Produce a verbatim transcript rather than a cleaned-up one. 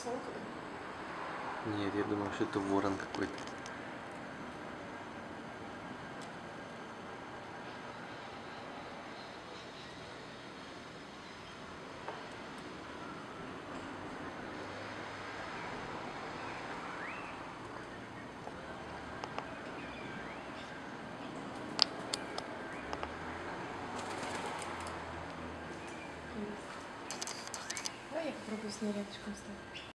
Сорока, да? Нет, я думаю, что это ворон какой-то. Давай я попробую с ней рядышком стать.